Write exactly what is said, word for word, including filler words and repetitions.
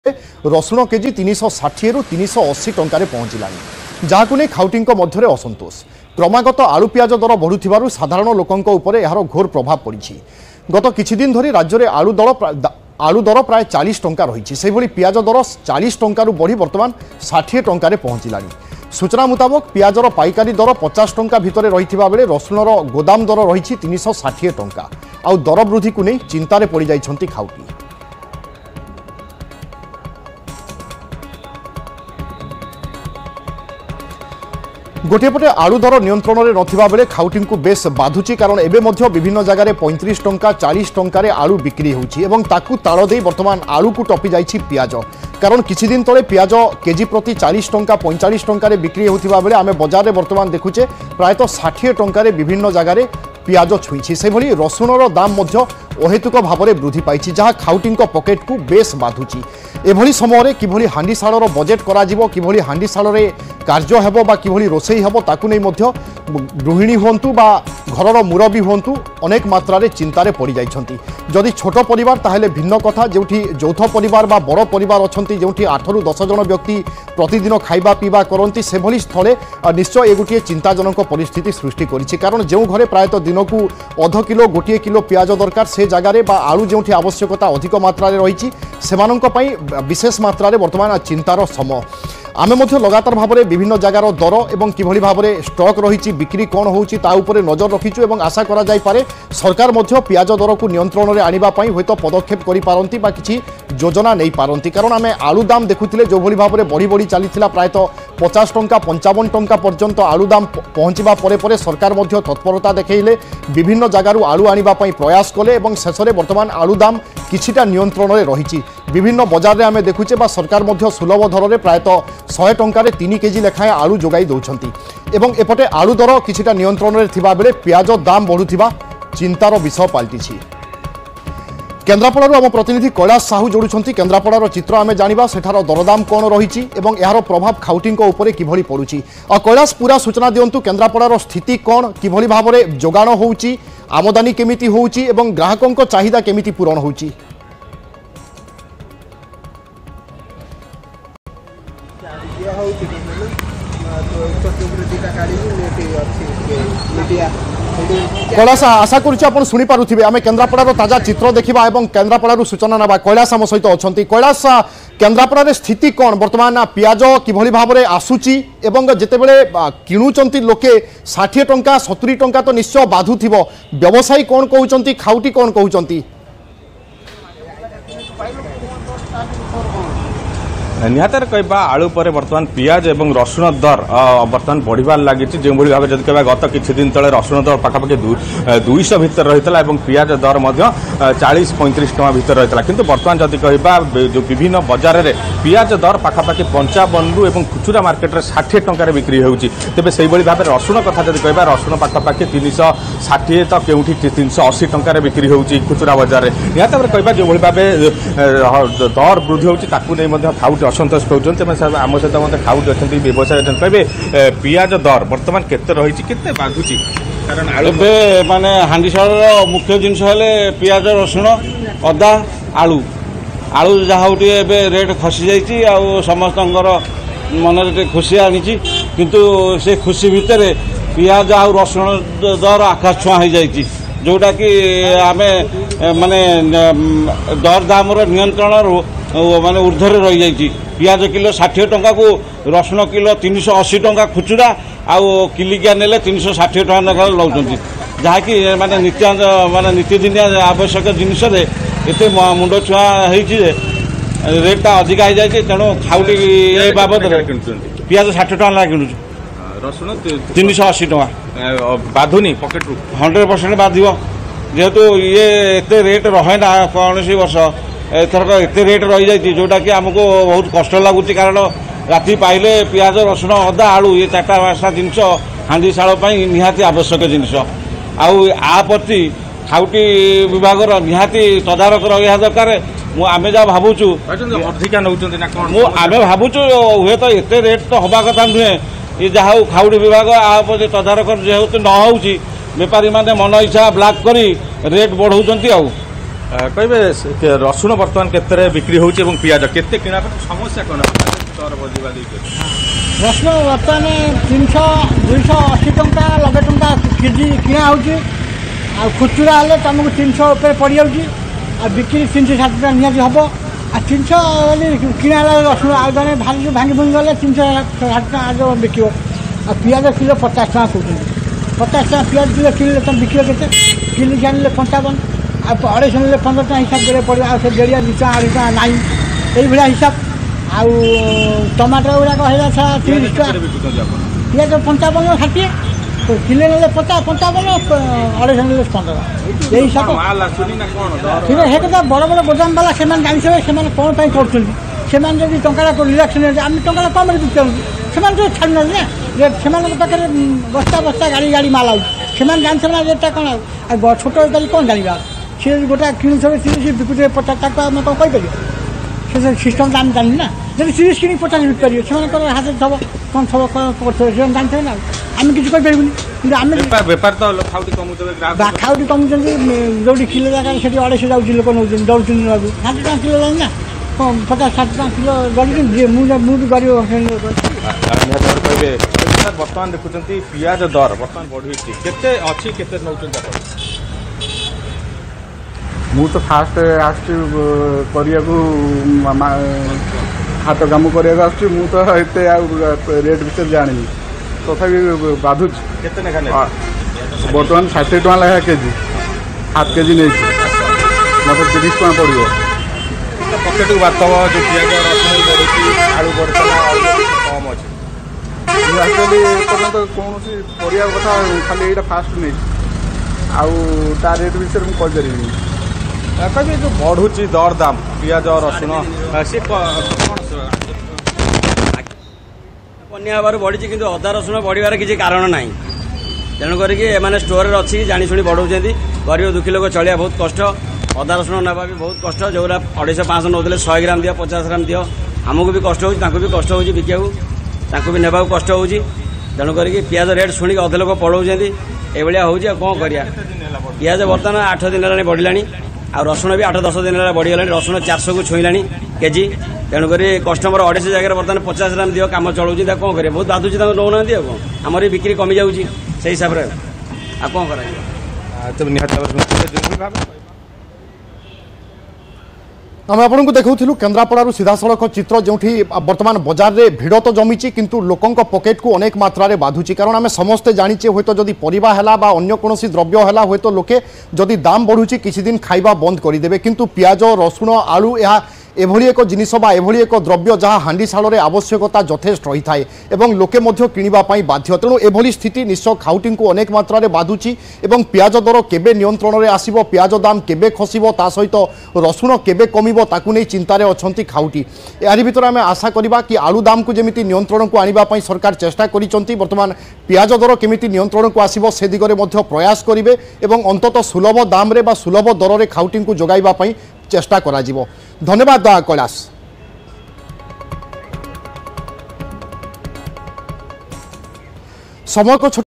रसुण KG तीन सौ षाठी रु तीन सौ अशी टंकार पहुंचला जहां नहीं खाउटी मध्य असंतोष क्रमागत आलू पियाज दर बढ़ुथिबारु साधारण लोकंक उपर यार घोर प्रभाव पड़ी। गत किछि दिन धरी राज्य में आलू दर आलू दर प्राय चालीस टंका रही से पियाज दर चालीस टंकार बढ़ी बर्तमान षाठी टंकार पहुंचला। सूचना मुताबक पियाजर पाइकारी दर पचास टंका भितर रही बेले रसुणर गोदाम दर रही तीन सौ षाठी टंका आउ दर वृद्धि को नहीं चिंतार पड़ जाइछंती खाउटी। गोटेपटे आलू दर नियंत्रण में नथिबा बेले खाउटी को बेस बाधुची कारण एबे मध्य विभिन्न जगह पैंतीस टंका चालीस टंकार आलू बिक्री होउछि एवं ताकू ताल दे वर्तमान आलू को टपी जाइछि पियाज कारण किछि दिन तले पियाज केजी प्रति चालीस टंका पैंतालीस टंकार बिक्री होथिबा बेले आमे बाजार में वर्तमान देखुचे प्रायतः षाठी टंकार विभिन्न जगह पियाज छुईछि से भली रसुणर दाम मध्य अहेतुक भाव में वृद्धि पाई जहाँ खाउटी पकेट को बेस बाधुची। एभली समय किभली हांडीशालर बजेट करा जिवो किभली हांडीशाल कार्य हेबो बा किभली रोषेई हेबो ताकू नै मध्य गृहिणी हुंतु बा घरर मुरबी हुंतु अनेक मात्रा चिंतार पड़ जाइछंती। जदि छोट परिवार ताहेले भिन्न कथा जोठी यौथ परिवार बा बड़ परिवार अछंती जोठी आठ रु दस जन व्यक्ति प्रतिदिन खाइबा पीवा करती से भली स्थले निश्चय ए गोटे चिंताजनक परिस्थिति सृष्टि करिछि कारण जो घरे प्रायतः दिन को अध किलो गोटे किलो पियाज दरकार से जगार बा आलू जोठी आवश्यकता अधिक मात्रा रही सेमानंक पई विशेष मात्रा वर्तमान चिंतार समय। आमे मध्य लगातार भाव में विभिन्न जगार दर एवं किभली भाव में स्टॉक रही बिक्री कौन होउछि ता उपरे नजर रखिछु एवं आशा करा जाय पारे सरकार मध्य पियाज दर को नियंत्रण में आनिबा पई होइतो पदक्षेप करि पारंती बा किछि योजना नहीं पारंती कारण आमे आलू दाम देखुथिले जो भली भाव में बढ़ी बढ़ी चलीथिला प्रायतः पचास टंका पंचावन टंका पर्यंत आलू दाम पहुंचवा परे परे सरकार मध्य तत्परता देखैले विभिन्न जगार आलू आनिबा पई प्रयास कले एवं शेषे वर्तमान आलू दाम किछिटा नियंत्रण में रही विभिन्न बजार में आमे देखुचे बा सरकार मध्य सुलभ दर में प्रायतः सौ टंकार तीन केजी लेखाएं आलू जोगाई दौरान एवं एपटे आलू दर किछिटा नियंत्रण में थिबा बेले पियाज दाम बढ़ुथिबा चिंतार विषय पलटिछि। केन्द्रापड़ारू आम प्रतिनिधि कैलाश साहू जोड़ुछंती केन्द्रापड़ार चित्र आमे जानिबा सेठार दरदाम कौन रही एवं यार प्रभाव खाउटी उपरे किभली पड़ुछि। कैलाश पूरा सूचना दियंतु केन्द्रापड़ार स्थिति कौन किभली भाव में जोगाण होउछि आमदानी केमिति होउछि एवं ग्राहकों चाहिदा केमिति पूरण होउछि। कैलाश आशा करुँ शुणी पारे आम केन्द्रापड़ार ताजा चित्र देखा और केन्द्रापड़ारू सूचना ना कैलाश आम सहित अच्छा कैलाश केन्द्रापड़ार स्थिति कौन बर्तमान पियाज किभली भाव में आसूची एवं जितेबले किणुचंती लोके षाठी टंका सत्तरी टंका तो निश्चय बाधुथिबो व्यवसायी कौन कहउचंती खाउटी कौन कहउचंती निहातर कहवा आलू पर बर्तमान पियाज एवं रसुण दर बर्तमान बढ़िबार लगी जो भाव जब कह गत किछि दिन तले रसुण दर पाखापाखि दुईश भितर रही है पियाज दर चालीस पैंतीस टका भितर रही है किंतु बर्तमान जदि कहवा जो विभिन्न बजार में पियाज दर पाखापाखि पंचावन रु एवं खुचुरा मार्केट में षाठी टंकार बिक्री होउछि तेबे सेहि भली भाव रसुण कथा जदि कहवा रसुण पाखापाखि तीन सौ षाठी तो केउठी तीन सौ अशी टंकार बिक्री होउछि खुचुरा बजार में निहातर कहवा जो भाव दर वृद्धि होउछि ताकू नै मध्य खाउटी असंतोष कहते आम सहित मतलब खाउटी अच्छा व्यवसाय कहे पियाज दर बर्तमान केते रही केते बाधुची कारण ए माने हांडीशाल मुख्य जिनस पियाज रसुण अदा आलू आलू जहाँ रेट खसी जाइए आ समस्त मन खुशी आनी किंतु से खुशी भितर पियाज आ रसुण दर आकाश छुआ हो जाइए जोटा कि आमे माने दर दाम नियंत्रण माने ऊर्धरे रही जाइए पियाज किलो षाठी टंका को रसुण किलो तीन सौ अशी टंका खुचुरा आउ किलिकिया नेले तीन सौ षाठी टंका लेखा लौट जहाँकि माने नित्य माने नित्यदिनिया आवश्यक जिनस एत मुंड छुआ होजे रेटा अधिका हो जाए तेणु खाउटी बाबद पियाज षाठी टका ला किणुचु रसुण तीन सौ अशी टका बाधुनी पकेट रू हंड्रेड परसेंट बाधिव जेहेतु ये एत रेट रहे ना कौन सी वर्ष एथरक एत रेट रही जाइए जोटा कि आमको बहुत कष्ट लगुच कारण राति पाइले पियाज रसुण अदा आलू ये चार्टा पाँचटा जिनस हांडीशाल निहाती आवश्यक जिनस आ प्रति खाउटी विभाग निहाती तदारक रहा दरकार आम जहाँ भावुचु अधिका नौ आम भावुचु हुए तो एत रेट तो हवा कथा नुहे ये जहाँ खाउटी विभाग आ प्रति तदारक जेहेतु न हो बेपारी मैंने मन इच्छा ब्लाक करी रेट बढ़ाऊँ। कहे रसुण बर्तमान केते बिक्री होची एवं पियाज केते किना समस्या कौन दर बढ़िबा रसुण बर्तमान तीन सौ दुई सौ अशी टंका नबे टंका केजी किना होची आ खुचुरा हेल्ले तुमको तीन सौ उपर पड़ जाऊँगी आ बिक्री तीन सौ षाठी टाँग निहती हम आ तीन सौ किना रसुण आ जड़े भांगी भांगी भुंगी गले तीन सौ षाठी टाँग जो बिक आ पियाज किलो पचास टाँग कहते पचास टाँग पियाज किलो किलो तुम बिक के किलो जाने पंचावन अढ़ाई सौ ने पंद्रह टाँग हिसाब करे पड़े आ डेढ़िया दुई टाँग अढ़ी टाँग नाई यही हिसाब आउ टमाटर गुड़ाक है तीस टाँग पियाज पंचावन षाठी किले ने पचास पंचावन अढ़ाई सौ ने पंद्रह यही हिसाब ठीक है कथा बड़ बड़ गोदाम वाला से जानते से कौन कर टंका रिलेक्शन आम टंका कम बिकते से छाड़ू ना रेट से पाखे बस्ता बस्ता गाड़ी गाड़ी माल आए जानते ना रेटा कौन आ छोट गाड़ी कौन जाना सी गोटा किणुवे तीस बिकुचे पचास टाका आम कौन कहीपर से सिस्टम आम जानी ना जब तीस कि पचास बिक पारे से हाथ थब कौन थब कौन करते जानते ना आम किसी कहीपर आम बेपार तो खाऊटी कमुचे जो किलो जगह से अढ़ाई जाऊँ लोक नौ दौड़ षाठी टाँग किलो जाना पचास षाठी टाँग किलो गली मुझे गरीब कहे बर्तमान देखुं पियाज दर बर्तमान बढ़ी केते अच्छी केते नौचन मु तो फास्ट आसु हाथ काम करने मु तो एते रेट विषय जानी तथापि बाधुच बर्तमान षाठी टाँग लगा केजी हाथ केजी नहीं मतलब तीस टाँग पड़ो पकेट को बात जो पियाज रसुण बढ़ी आलू बढ़ी कम अच्छे एक्चुअली पर्यटन कौन परिया कथा खाली यहाँ फास्ट नहीं आउ रेट विषय मुझे कहीपरि कभी जो बढ़ुची दर दाम पियाज रसुण सी बनिया हबार बढ़ी कि अदा रसुण बढ़िबार किसी कारण ना तेणुक एम स्टोर अच्छी जाशुणी बढ़ाऊँ गरीब दुखी लोक चलिया बहुत कष्ट अदा रसुण नाबा भी बहुत कष्ट जो अढ़ाई पाँच नौते शहे ग्राम दियो पचास ग्राम दियो आमको भी कष्ट हो भी कष्ट हो बिका भी नेबा कष्ट हो तेणुक पियाज रेट शुणी अधे लोक पढ़ाऊँ ये हूँ कौन करिया पियाज बर्तमान आठ दिन है बढ़ला आ रसुण भी आठ दस दिन है बढ़ीगला रसुण चार सौ को छुईला केजी तेणुक कस्टमर अढ़ाई जगह बर्तमान पचास ग्राम दियो कम चलाऊँ कौन करें बहुत बाधुची नौना कौन आमर बिक्री कमी जाऊँगी से हिसाब से आ कौन कर आम आपको देखुलू केन्द्रापड़ारू सीधासख चित्र जो बर्तमान बजार में भिड़ तो जमी किंतु लोकों पकेट को अनेक मात्रा बाधुची कारण आम समस्ते जाचे हे तो जदि परिबा है अन्य कौन द्रव्य है हे तो लोके जदि दाम बढ़ुची किसी दिन खाइबा बंद करदे किंतु पियाज रसुण आलू यह एभली एक जिनिस बा एभली एक द्रव्य जहाँ हांडीशाल आवश्यकता यथेष्ट रही थाए एवं लोके मध्य किणवाई बाध्य तेणु एभली स्थिति निश्चय खाउटी को अनेक मात्रा बाधुची एवं पियाज दर केबे नियंत्रण में आसिबो पियाज दाम केबे खसिबो ता सहित रसुण केबे कमिबो ताकु नै चिंतार अछंती खाउटी यारि भितर आमे आशा करिबा कि आलू दाम को जेमिति नियंत्रण को आनिबा पई सरकार चेष्टा करिसंती वर्तमान पियाज दर केमिति नियंत्रण को आसिबो से दिगरे मध्य प्रयास करिवे एवं अंततः सुलभ दाम रे बा सुलभ दर रे खाउटी को जोगाइबा पई चेष्टा करा जिवो। धन्यवाद कैलाश। समय को